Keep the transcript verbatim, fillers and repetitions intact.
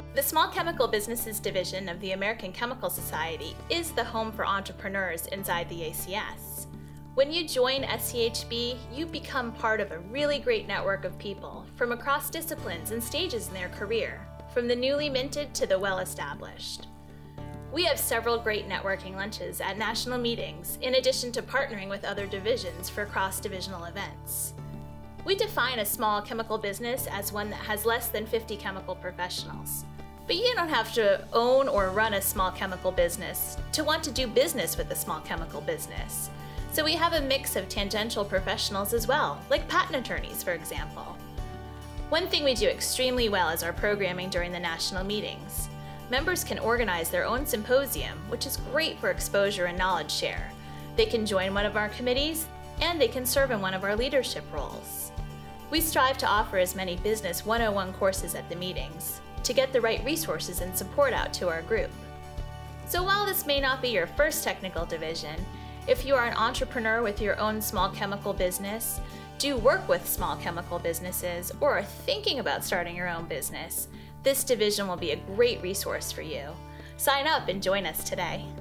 The Small Chemical Businesses Division of the American Chemical Society is the home for entrepreneurs inside the A C S. When you join S C H B, you become part of a really great network of people from across disciplines and stages in their career, from the newly minted to the well-established. We have several great networking lunches at national meetings, in addition to partnering with other divisions for cross-divisional events. We define a small chemical business as one that has less than fifty chemical professionals. But you don't have to own or run a small chemical business to want to do business with a small chemical business. So we have a mix of tangential professionals as well, like patent attorneys, for example. One thing we do extremely well is our programming during the national meetings. Members can organize their own symposium, which is great for exposure and knowledge share. They can join one of our committees, and they can serve in one of our leadership roles. We strive to offer as many Business one oh one courses at the meetings to get the right resources and support out to our group. So while this may not be your first technical division, if you are an entrepreneur with your own small chemical business, do work with small chemical businesses, or are thinking about starting your own business, this division will be a great resource for you. Sign up and join us today.